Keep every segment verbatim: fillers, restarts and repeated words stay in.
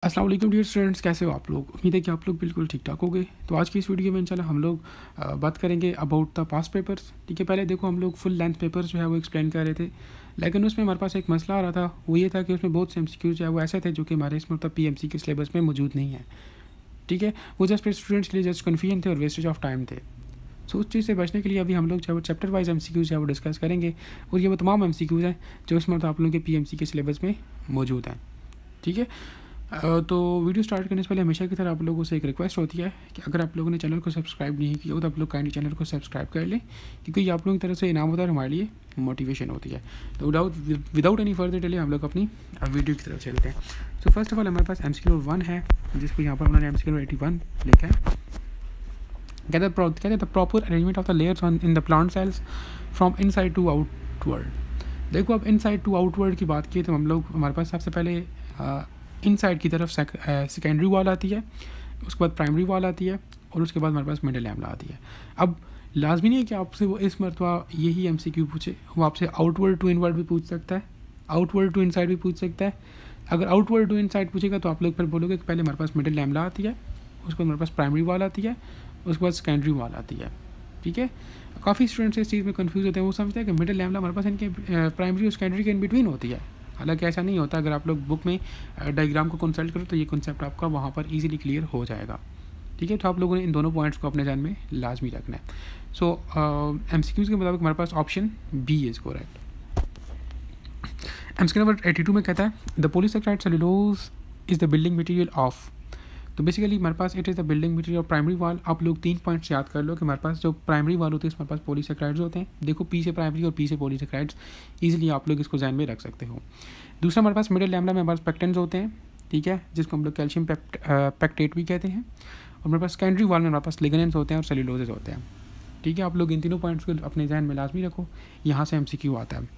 अस्सलाम वालेकुम dear students, कैसे हो आप लोग। उम्मीद है कि आप लोग बिल्कुल ठीक ठाक होंगे। तो आज की इस वीडियो में इंशाल्लाह हम लोग अ, बात करेंगे अबाउट द पास्ट पेपर्स। ठीक है, पहले देखो हम लोग फुल लेंथ पेपर्स जो है वो एक्सप्लेन कर रहे थे, लेकिन उसमें हमारे पास एक मसला आ रहा था। वो ये था कि उसमें बहुत से एमसीक्यूज जो है वो ऐसे थे जो कि हमारे इसमें मतलब पीएमसी के सिलेबस में मौजूद नहीं है। ठीक है, वो जस्ट स्टूडेंट्स के लिए जस्ट कन्फ्यूजन थे और वेस्टेज ऑफ टाइम थे। सो उस चीज़ से बचने के लिए अभी हम लोग जो है वो चैप्टर वाइज एमसीक्यूज जो है वो डिस्कस करेंगे, और ये वो तमाम एमसीक्यूज हैं जो इसमें मतलब आप लोगों के पीएमसी के सिलेबस में मौजूद हैं। ठीक है, अ, तो वीडियो स्टार्ट करने से पहले हमेशा की तरह आप लोगों से एक रिक्वेस्ट होती है कि अगर आप लोगों ने चैनल को सब्सक्राइब नहीं किया हो तो आप लोग काइंडली चैनल को सब्सक्राइब कर लें, क्योंकि ये आप लोगों की तरफ से इनाम होता है और हमारे लिए मोटिवेशन होती है। तो without without any further delay हम लोग अपनी वीडियो की तरफ चलते हैं। सो फर्स्ट ऑफ ऑल हमारे पास एमसीक्यू वन है, जिसको यहाँ पर उन्होंने एमसीक्यू एटी वन लिखा है। कहते हैं कहते हैं the proper arrangement of the layers on in the plant cells from inside to outward. देखो अब इनसाइड टू आउटवर्ड की बात की तो हम लोग हमारे पास सबसे पहले इनसाइड की तरफ सेकेंडरी वॉल आती है, उसके बाद प्राइमरी वॉल आती है, और उसके बाद हमारे पास मिडल लैम्बडा आती है। अब लाजमी नहीं है कि आपसे वो इस मरतबा यही एमसीक्यू पूछे, वो आपसे आउटवर्ड टू इनवर्ड भी पूछ सकता है, आउटवर्ड टू इनसाइड भी पूछ सकता है। अगर आउटवर्ड टू इनसाइड पूछेगा तो आप लोग फिर बोलोगे कि पहले हमारे पास मिडल लैम्बडा आती है, उसके बाद हमारे पास प्राइमरी वॉल आती है, उसके बाद सेकेंडरी वॉल आती है। ठीक है, काफ़ी स्टूडेंट्स इस चीज़ में कंफ्यूज होते हैं, वो समझते हैं कि मिडल लैम्बडा हमारे पास इनके प्राइमरी और सेकेंडरी के इन बिटवीन होती है। हालांकि ऐसा नहीं होता। अगर आप लोग बुक में डायग्राम को कंसल्ट करो तो ये कॉन्सेप्ट आपका वहाँ पर इजीली क्लियर हो जाएगा। ठीक है, तो आप लोगों ने इन दोनों पॉइंट्स को अपने ध्यान में लाजमी रखना है। सो एमसीक्यूज के मुताबिक हमारे पास option B is correct. MCQ number eighty two में कहता है the polysaccharide cellulose is the building material of. तो बेसिकली हमारे पास it is the building material of primary wall. आप लोग तीन पॉइंट्स याद कर लो कि हमारे पास जो प्राइमरी वाल होती है इसमें हमारे पास पॉलीसेकेराइड्स होते हैं। देखो पी से प्राइमरी और पी से पॉलीसेकेराइड्स, इजीली आप लोग इसको ध्यान में रख सकते हो। दूसरा हमारे पास मिडिल लैम्बडा में हमारे पास पेक्टेंस होते हैं, ठीक है, जिसको हम लोग कैल्शियम पेक्टेट भी कहते हैं। और हमारे पास सेकेंडरी वाल में हमारे पास लिग्नेंट्स होते हैं और सेलुलोजेस होते हैं। ठीक है, आप लोग इन तीनों पॉइंट्स को अपने ध्यान में लाजमी रखो, यहाँ से एमसीक्यू आता है।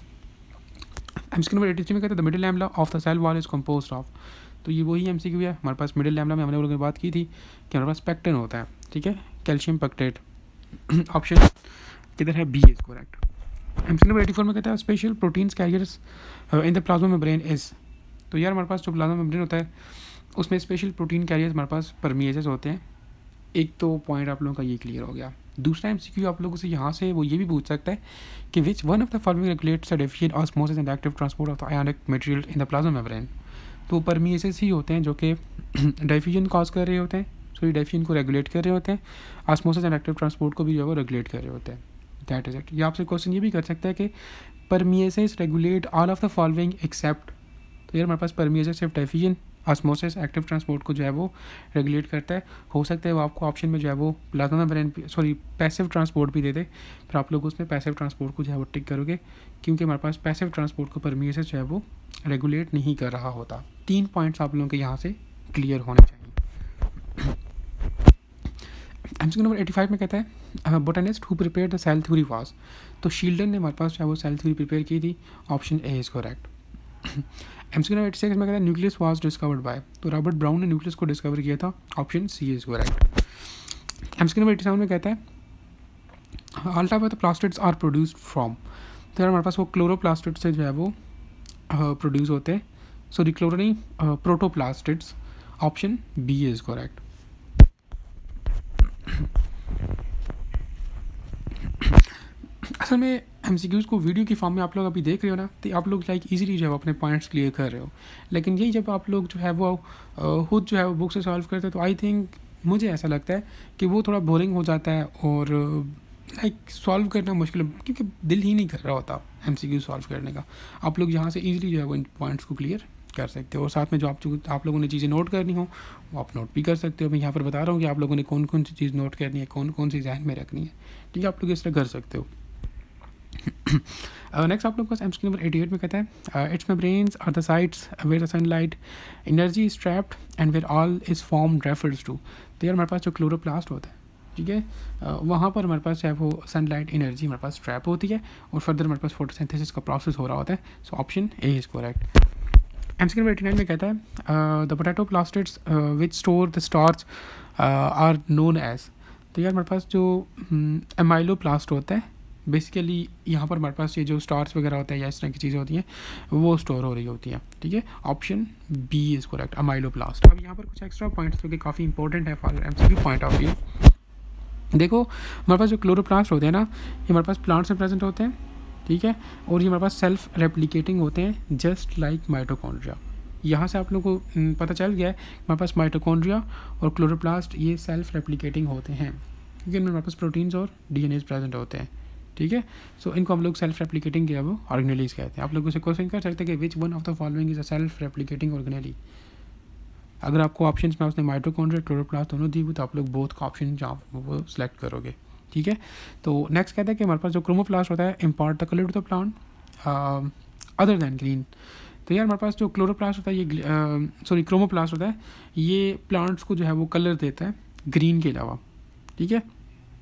एमसीक्यू नंबर एटी थ्री में कहते हैं the middle lamella of the cell wall is composed of. तो ये वही एमसीक्यू है। हमारे पास मिडिल लैम्बडा में हमने लोगों ने बात की थी कि हमारे पास पेक्टिन होता है, ठीक है, कैल्शियम पेक्टेट। ऑप्शन किधर है, B is correct. MCQ number eighty four में कहता है special proteins carriers in the plasma membrane is. तो यार हमारे पास जो प्लाज्मा मेम्ब्रेन होता है उसमें स्पेशल प्रोटीन कैरियर्स हमारे पास परमिएजेस होते हैं। एक तो पॉइंट आप लोगों का ये क्लियर हो गया। दूसरा एमसीक्यू आप लोगों से यहाँ से वो ये भी पूछ सकता है कि which one of the following regulates the deficient osmosis and active transport of the ionic material in the plasma membrane. तो परमिएजेस ही होते हैं जो कि डाइफ्यूजन कॉज कर रहे होते हैं, सो ये डाइफ्यूजन को रेगुलेट कर रहे होते हैं, ऑस्मोसिस एंड एक्टिव ट्रांसपोर्ट को भी जो है वो रेगुलेट कर रहे होते हैं। That is it. ये आपसे क्वेश्चन ये भी कर सकता है कि permeases regulate all of the following except. तो यार हमारे पास परमिएजेस सिर्फ डाइफ्यूजन, ऑस्मोसिस, एक्टिव ट्रांसपोर्ट को जो है वो रेगुलेट करता है। हो सकता है वो आपको ऑप्शन में जो है वो plasma membrane sorry passive transport भी दे दे, फिर आप लोग उसमें पैसिव ट्रांसपोर्ट को जो है वो टिक करोगे, क्योंकि हमारे पास पैसिव ट्रांसपोर्ट को परमिएजेस जो है वो रेगुलेट नहीं कर रहा होता। तीन पॉइंट्स आप लोगों के यहाँ से क्लियर होने चाहिए। एमसीक्यू नंबर एटी फाइव में कहता है botanist who prepare the cell theory was. तो शील्डन ने हमारे पास जो है वो सेल थ्योरी प्रिपेयर की थी। Option A is correct. MCQ number eighty six में कहता है न्यूक्लियस वाज डिस्कवर्ड बाय। तो रॉबर्ट ब्राउन ने न्यूक्लियस को डिस्कवर किया था। Option C is correct. MCQ number eighty seven में कहता है अल्टा the plastids are produced from. तो यार हमारे पास वो क्लोरोप्लास्टिड से जो है वो प्रोड्यूस uh, होते हैं, सॉरी क्लोरो नहीं protoplastids. Option B is correct. असल में एमसीक्यूज़ को वीडियो की फॉर्म में आप लोग अभी देख रहे हो ना, तो आप लोग लाइक इजीली जो है अपने पॉइंट्स क्लियर कर रहे हो, लेकिन यही जब आप लोग जो है वो खुद जो है वो बुक से सॉल्व करते हैं तो आई थिंक मुझे ऐसा लगता है कि वो थोड़ा बोरिंग हो जाता है और लाइक सॉल्व करना मुश्किल, क्योंकि दिल ही नहीं कर रहा होता एमसीक्यू सॉल्व करने का। आप लोग यहाँ से ईजिली जो है वो इन पॉइंट्स को क्लियर कर सकते हो, और साथ में जो आप जो आप लोगों ने चीज़ें नोट करनी हो वो आप नोट भी कर सकते हो। मैं यहाँ पर बता रहा हूँ कि आप लोगों ने कौन कौन सी चीज़ नोट करनी है, कौन कौन सी ध्यान में रखनी है। ठीक है, आप लोग इस तरह कर सकते हो। नेक्स्ट आप लोग का एमसीक्यू नंबर एटी एट में कहता है its membranes are the sites where the sunlight energy is trapped and where all is formed refers to. तो यार हमारे पास जो क्लोरोप्लास्ट होता है, ठीक है, वहाँ पर हमारे पास जो है वो सनलाइट एनर्जी हमारे पास ट्रैप होती है और फर्दर हमारे पास फोटोसिंथेसिस का प्रोसेस हो रहा होता है। So option A is correct. MCQ number eighty nine में कहता है the potato plastids which store the starch are known as. तो यार हमारे पास जो एमाइलोप्लास्ट होता है बेसिकली यहाँ पर हमारे पास ये जो स्टार्स वगैरह होता है या इस तरह की चीज़ें होती हैं वो स्टोर हो रही होती हैं, ठीक है। Option B is correct, amyloplast. अब यहाँ पर कुछ एक्स्ट्रा पॉइंट्स जो कि काफ़ी इंपॉर्टेंट है for MCQ point of view. देखो हमारे पास जो क्लोरोप्लास्ट होते हैं ना, ये हमारे पास प्लांट्स में प्रेजेंट होते हैं, ठीक है, और ये हमारे पास सेल्फ रेप्लिकेटिंग होते हैं जस्ट लाइक माइटोकॉन्ड्रिया। यहाँ से आप लोगों को पता चल गया है हमारे पास माइटोकॉन्ड्रिया और क्लोरोप्लास्ट ये सेल्फ रेप्लिकेटिंग होते हैं, क्योंकि इनमें हमारे पास प्रोटीन्स और डीएनए प्रेजेंट होते हैं, ठीक है। सो इनको हम लोग सेल्फ रेप्लिकेटिंग क्या वो ऑर्गेनेलीज कहते हैं। आप लोग उसे क्वेश्चन कर सकते हैं कि which one of the following is a self replicating organelle. अगर आपको ऑप्शंस में उसने माइटोकॉन्ड्रिया क्लोरोप्लास्ट दोनों दी हुई तो आप लोग बोथ का ऑप्शन जहाँ वो सिलेक्ट करोगे, ठीक है। तो नेक्स्ट कहते हैं कि हमारे पास जो क्रोमोप्लास्ट होता है impart the colour to the plant other than green. तो यार हमारे पास जो क्लोरोप्लास्ट होता है ये सॉरी क्रोमोप्लास्ट होता है ये प्लांट्स को जो है वो कलर देता है ग्रीन के अलावा, ठीक है।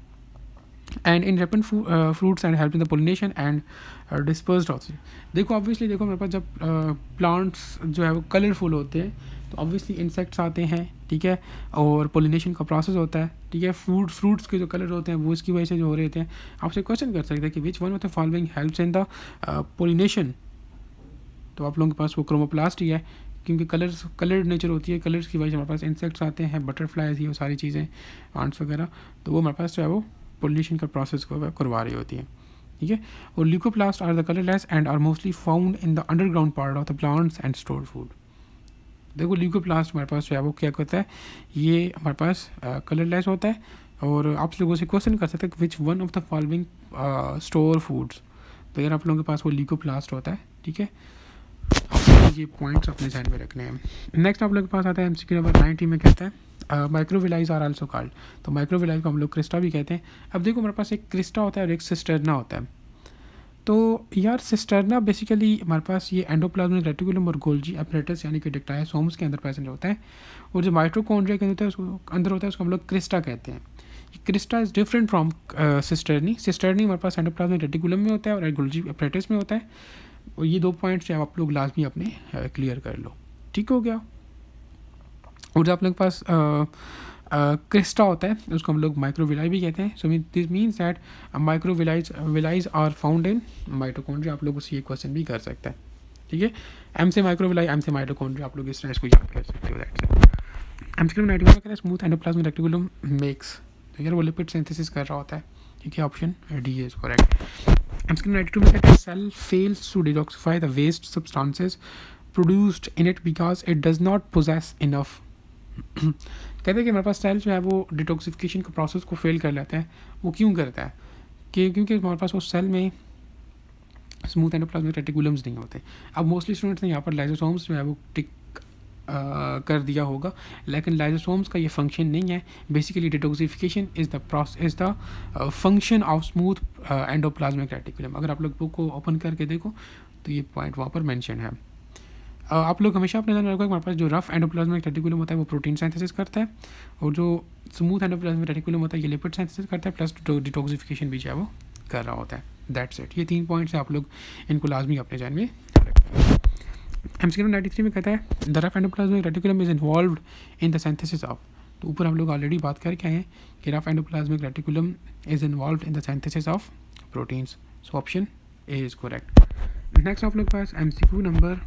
And in ripen fruits and help in the pollination and dispersed of. देखो ऑब्वियसली देखो हमारे पास जब प्लांट्स uh, जो है वो कलरफुल होते हैं तो ऑब्वियसली इंसेक्ट्स आते हैं, ठीक है, और पोलिनेशन का प्रोसेस होता है, ठीक है। फ्रूट फ्रूट्स के जो कलर होते हैं वो इसकी वजह से जो हो रहे थे। आपसे क्वेश्चन कर सकते हैं कि which one of the following helps in the pollination. तो आप लोगों के पास वो क्रोमोप्लास्ट ही है, क्योंकि कलर्स कलर्ड नेचर होती है, कलर्स की वजह से हमारे पास इंसेक्ट्स आते हैं, बटरफ्लाइज, ये वो सारी चीज़ें, आंट्स वगैरह, तो वो हमारे पास जो है वो पोलिनेशन का प्रोसेस को करवा रही होती है, ठीक है। और leucoplast are the colourless and are mostly found in the underground part of the plants and store food. देखो ल्यूकोप्लास्ट हमारे पास जो है वो क्या करता है, ये हमारे पास कलरलेस uh, होता है। और आप लोगों से क्वेश्चन कर सकते हैं which one of the following store foods. तो यार आप लोगों के पास वो ल्यूकोप्लास्ट होता है, ठीक है। ये पॉइंट्स अपने ध्यान में रखने हैं। नेक्स्ट आप लोगों के पास आता है एमसीक्यू नंबर नाइन्टी में कहता है माइक्रोविलाइज आर आल्सो कॉल्ड। तो माइक्रोविलाइज को हम लोग क्रिस्टा भी कहते हैं। अब देखो हमारे पास एक क्रिस्टा होता है और एक सिस्टर्ना होता है। तो यार सिस्टर्ना बेसिकली हमारे पास ये एंडोप्लाज्मिक रेटिकुलम और गोल्जी अपरेटस यानी कि डिक्टायोसोम्स के अंदर प्रेजेंट होता है। और जो माइटोकॉन्ड्रिया के अंदर उसको अंदर होता है उसको हम लोग क्रिस्टा कहते हैं। Cristae is different from cisternae. Cisternae हमारे पास एंडोप्लाज्मिक रेटिकुलम में होता है और गोल्जी अपरेटस में होता है। और ये दो पॉइंट्स आप लोग लाजमी अपने क्लियर कर लो, ठीक हो गया। और जो आप लोग के पास क्रिस्टा होता है उसको हम लोग माइक्रोविलाई भी कहते हैं। So this means that microvillis villis are found in mitochondria. आप लोग उससे ये क्वेश्चन भी कर सकते हैं, ठीक है। एम से माइक्रोविलाई, एम से माइटोकॉन्ड्रिया, आप लोग इस तरह इसको याद कर सकते हो। That's it. एमसीक्यू नाइन्टी में कहते हैं स्मूथ एंडोप्लाज्मिक रेटिकुलम मेक्स। तो यार वो लिपिड सिंथेसिस कर रहा होता है, ठीक है। Option D is correct. MCQ ninety two में कहते हैं cell fails to detoxify the waste substances produced in it because it does not possess enough. कहते हैं कि हमारे पास सेल जो है वो डिटॉक्सिफिकेशन के प्रोसेस को फेल कर लेता है। वो क्यों करता है कि क्योंकि हमारे पास उस सेल में स्मूथ एंडोप्लाज्मिक रेटिकुलम्स नहीं होते। अब मोस्टली स्टूडेंट्स ने यहाँ पर लाइजोसोम्स जो है वो टिक Uh, कर दिया होगा, लेकिन लाइजोसोम्स का ये फंक्शन नहीं है। Basically detoxification is the process is the function of smooth endoplasmic reticulum. अगर आप लोग बुक को ओपन करके देखो तो ये पॉइंट वहाँ पर मेंशन है। uh, आप लोग हमेशा अपने ध्यान रखो हमारे पास जो रफ एंडोप्लाज्मिक रेटिकुलम होता है वो प्रोटीन सिंथेसिस करता है और जो स्मूथ एंडोप्लाज्मिक रेटिकुलम होता है ये लिपिड सिंथेसिस करता है, प्लस डिटॉक्सिफिकेशन भी जो है वो कर रहा होता है। That's it. ये तीन पॉइंट्स आप लोग इनको लाजमी अपने ध्यान में रखें। एमसीक्यू नाइन्टी थ्री में कहता है the rough endoplasmic reticulum is involved in the synthesis of. तो ऊपर हम लोग ऑलरेडी बात करके आए हैं कि rough endoplasmic reticulum is involved in the synthesis of proteins. So option A is correct. Next आप लोग के पास MCQ number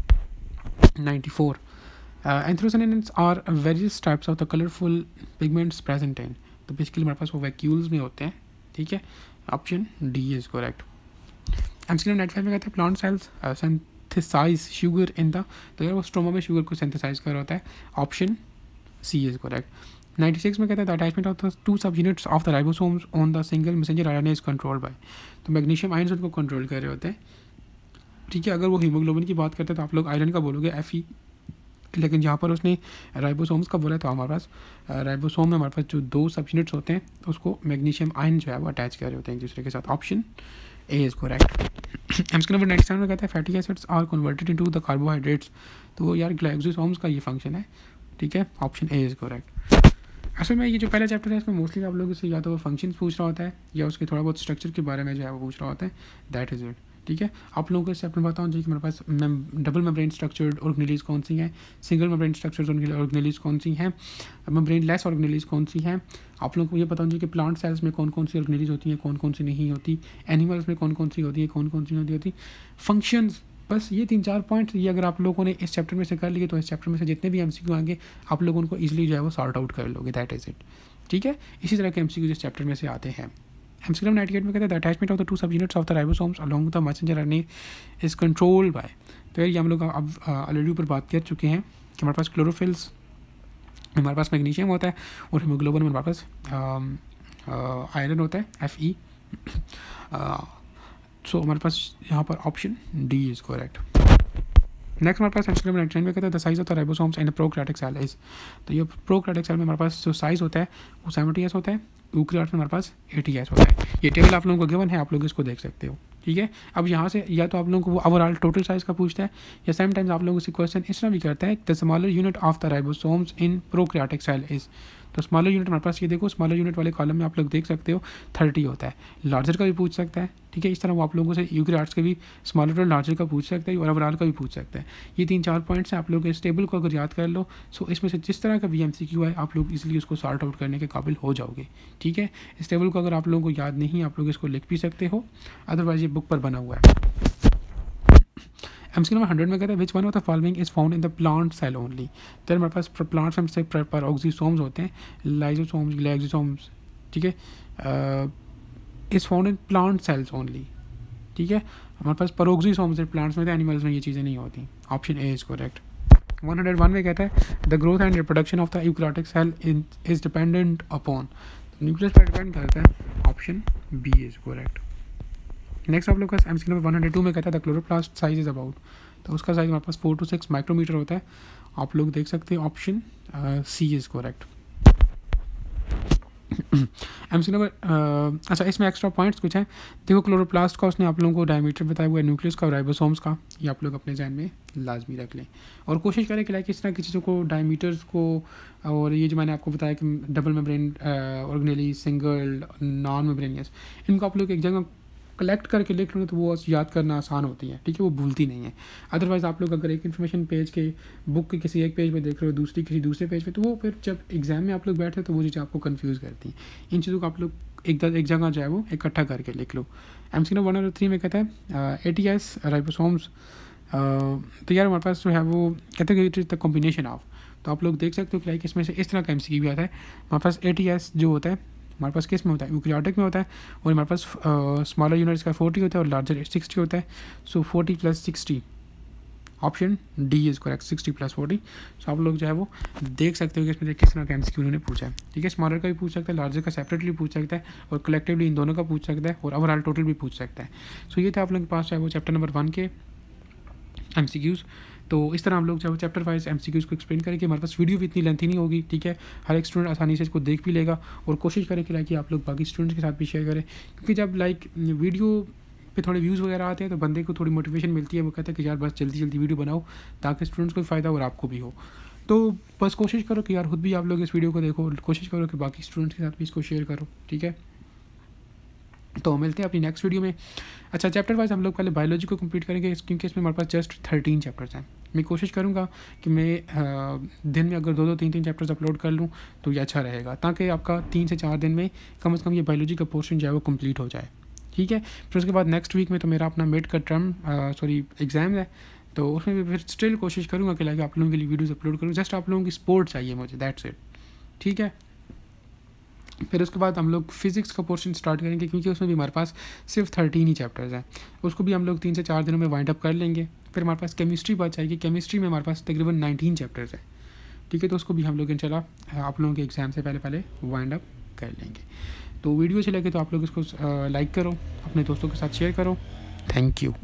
ninety four. Anthocyanins are various types of the colourful pigments present in. तो बेसिकली हमारे पास वो vacuoles में होते हैं, ठीक है। Option D is correct. MCQ ninety five में कहते हैं plant cells synthesise sugar in the. तो यार वो स्टोमा में शुगर को सिंथेसाइज कर रहा होता है। Option C is correct. Ninety six में कहता है the attachment of the two sub units of the ribosomes on the single messenger RNA is controlled by. तो मैग्नीशियम आयंस उनको कंट्रोल कर रहे होते हैं, ठीक है। अगर वो हीमोग्लोबिन की बात करते हैं तो आप लोग आयरन का बोलोगे एफ ई, लेकिन जहाँ पर उसने राइबोसोम्स का बोला तो हमारे पास राइबोसोम में हमारे पास जो दो सब यूनिट्स होते हैं तो उसको मैग्नीशियम आयन जो है वो अटैच कर रहे होते हैं एक दूसरे के साथ। Option A is correct. MCQ number ninety seven में कहता है fatty acids are converted into the carbohydrates. तो यार ग्लाइकोसोम्स का ये फंक्शन है, ठीक है। Option A is correct. असल में ये जो पहला चैप्टर है इसमें मोस्टली आप लोगों से या तो वो फंक्शन पूछ रहा होता है या उसके थोड़ा बहुत स्ट्रक्चर के बारे में जो है वो पूछ रहा होता है। That is it. ठीक है। आप लोगों को इस चैप्टर में बताऊँ जी कि मेरे पास डबल मेम्ब्रेन स्ट्रक्चर्ड ऑर्गेनेलीज कौन सी हैं, सिंगल मेम्ब्रेन स्ट्रक्चर्ड ऑर्गेनेलीज कौन सी हैं, मेम्ब्रेन लेस ऑर्गेनेलीज कौन सी हैं। आप लोगों को ये बताऊँ जी कि प्लांट सेल्स में कौन कौन सी ऑर्गेनेलीज होती हैं, कौन कौन सी नहीं होती, एनिमल्स में कौन कौन सी होती है, कौन कौन सी नहीं होती, फंक्शंस। बस ये तीन चार पॉइंट ये अगर आप लोगों ने इस चैप्टर में से कर लिए तो इस चैप्टर में से जितने भी एमसीक्यू आएंगे आप लोग उनको ईजिली जो है वो सॉर्ट आउट कर लोगे। That is it. ठीक है, इसी तरह के एमसीक्यू इस चैप्टर में से आते हैं। एमसीक्यू नंबर नाइंटी एट में कहते हैं the attachment of the two sub units of the ribosomes along the messenger RNA is controlled by. तो ये हम लोग अब ऑलरेडी ऊपर बात कर चुके हैं कि हमारे पास क्लोरोफिल्स में हमारे पास मैग्नीशियम होता है और हीमोग्लोबिन में हमारे पास आयरन होता है एफ ई। सो हमारे पास यहाँ पर option D is correct. Next हमारे पास एमसीक्यू नंबर नाइंटी नाइन में कहता है the size of the ribosomes in prokaryotic cell is. तो ये प्रोकैरियोटिक सेल में हमारे पास जो साइज होता है वो सेवेंटी एस होता है, यूकैरियोट में हमारे पास एटी एस होता है। ये टेबल आप लोगों को गिवन है, आप लोग इसको देख सकते हो। ठीक है, अब यहाँ से या तो आप लोगों को वो ओवरऑल टोटल साइज़ का पूछता है या समटाइम्स आप लोगों से क्वेश्चन इस तरह भी करता है the smaller unit of the ribosomes in prokaryotic cell is. तो स्मॉलर यूनिट हमारे पास ये देखो, स्मॉलर यूनिट वाले कॉलम में आप लोग देख सकते हो थर्टी होता है। लार्जर का भी पूछ सकता है। ठीक है, इस तरह वो आप लोगों से यूकैरियोट्स के भी स्मॉलर और लार्जर का पूछ सकता है और ओवरऑल का भी पूछ सकता है। ये तीन चार पॉइंट्स हैं, आप लोग इस टेबल को अगर याद कर लो सो इसमें से जिस तरह का भी एमसीक्यू है आप लोग इसलिए उसको सॉर्ट आउट करने के काबिल हो जाओगे। ठीक है, इस टेबल को अगर आप लोगों को याद नहीं आप लोग इसको लिख भी सकते हो, अदरवाइज ये बुक पर बना हुआ है। एमसीक्यू नंबर हंड्रेड में कहता है which one of the following is found in the plant cell only. तो हमारे पास प्लांट्स में से पैरोक्सिसोम्स होते हैं, लाइजोसोम्स, ग्लाइसोसोम्स। ठीक है, is found in plant cells only. ठीक है, हमारे पास पैरोक्सिसोम्स प्लांट्स में, एनिमल्स में ये चीज़ें नहीं होती। Option A is correct. One hundred one में कहता है the growth and reproduction of the eukaryotic cell is dependent upon. Nucleus पर डिपेंड करता है। Option B is correct. Next आप लोग का MCQ number one hundred two में कहता है the chloroplast size is about. तो उसका साइज हमारे पास फोर टू सिक्स माइक्रोमीटर होता है। आप लोग देख सकते हैं option C is correct. MCQ number अच्छा इसमें एक्स्ट्रा पॉइंट्स कुछ हैं। देखो क्लोरोप्लास्ट का उसने आप लोगों को डायमीटर बताया हुआ है, न्यूक्लियस का और राइबोसोम्स का, ये आप लोग अपने जहन में लाजमी रख लें और कोशिश करें कि लाइक इस तरह की चीज़ों को डायमीटर्स को और ये जो मैंने आपको बताया कि double membrane organelle, single, non membranous, इनको आप लोग एक जगह कलेक्ट करके लिख लेंगे तो वो याद करना आसान होती है। ठीक है, वो भूलती नहीं है। अदरवाइज़ आप लोग अगर एक इन्फॉर्मेशन पेज के बुक के किसी एक पेज पे देख रहे हो, दूसरी किसी दूसरे पेज पे, तो वो फिर जब एग्जाम में आप लोग बैठे तो वो चीज़ें आपको कंफ्यूज करती हैं। इन चीज़ों को आप लोग एक एक जगह जो है वो इकट्ठा करके लिख लो। एमसीक्यू नंबर वन और थ्री में कहता है ए टी एस राइबोसोम्स। तो यार हमारे पास जो है वो कहते हैं it is the combination of. तो आप लोग देख सकते हो कि लाइक इसमें से इस तरह का एमसीक्यू भी आता है। हमारे पास ए टी एस जो होता है हमारे पास किस में होता है, यूकैरियोटिक में होता है और हमारे पास स्मॉलर यूनिट्स का फोर्टी होता है और लार्जर सिक्सटी होता है। So forty plus sixty, option D is correct, sixty plus forty. So आप लोग जो है वो देख सकते हो कि इसमें किस तरह का एमसीक्यू उन्होंने पूछा है। ठीक है, स्मॉलर का भी पूछ सकता है, लार्जर का सेपरेटली पूछ सकता है और कलेक्टिवली इन दोनों का पूछ सकता है और ओवरऑल टोटल भी पूछ सकता है। सो ये था आप लोगों के पास जो है वो चैप्टर नंबर वन के एमसीक्यूज़। तो इस तरह हम लोग जो चैप्टर वाइज एमसीक्यूज़ को एक्सप्लेन करेंगे। हमारे पास वीडियो भी इतनी लेंथी नहीं होगी। ठीक है, हर एक स्टूडेंट आसानी से इसको देख भी लेगा और कोशिश करें कि लाइक आप लोग बाकी स्टूडेंट्स के साथ भी शेयर करें, क्योंकि जब लाइक वीडियो पे थोड़े व्यूज़ वगैरह आते हैं तो बंदे को थोड़ी मोटिवेशन मिलती है। वो कहता है कि यार बस जल्दी जल्दी वीडियो बनाओ ताकि स्टूडेंट्स को भी फ़ायदा और आपको भी हो। तो बस कोशिश करो कि यार खुद भी आप लोग इस वीडियो को देखो, कोशिश करो कि बाकी स्टूडेंट्स के साथ भी इसको शेयर करो। ठीक है, तो मिलते हैं अपनी नेक्स्ट वीडियो में। अच्छा, चैप्टर वाइज हम लोग पहले बायोलॉजी को कंप्लीट करेंगे क्योंकि इसमें हमारे पास जस्ट थर्टीन चैप्टर्स हैं। मैं कोशिश करूँगा कि मैं दिन में अगर दो दो तीन तीन चैप्टर्स अपलोड कर लूँ तो ये अच्छा रहेगा, ताकि आपका तीन से चार दिन में कम से कम ये बायोलॉजी का पोर्शन जो है वो कंप्लीट हो जाए। ठीक है, फिर उसके बाद नेक्स्ट वीक में तो मेरा अपना मिड का टर्म सॉरी एग्ज़ाम है, तो उसमें भी फिर स्टिल कोशिश करूँगा कि लाइक आप लोगों के लिए वीडियोज़ अपलोड करूँ। जस्ट आप लोगों की सपोर्ट चाहिए मुझे, दैट्स इट। ठीक है, फिर उसके बाद हम लोग फिज़िक्स का पोर्शन स्टार्ट करेंगे क्योंकि उसमें भी हमारे पास सिर्फ थर्टीन ही चैप्टर्स हैं। उसको भी हम लोग तीन से चार दिनों में वाइंड अप कर लेंगे। फिर हमारे पास केमिस्ट्री बात आएगी। केमिस्ट्री में हमारे पास तकरीबन नाइनटीन चैप्टर्स हैं। ठीक है, तो उसको भी हम लोग इंशाल्लाह आप लोगों के एग्ज़ाम से पहले पहले वाइंड अप कर लेंगे। तो वीडियो अच्छी लगे तो आप लोग इसको लाइक करो, अपने दोस्तों के साथ शेयर करो। Thank you.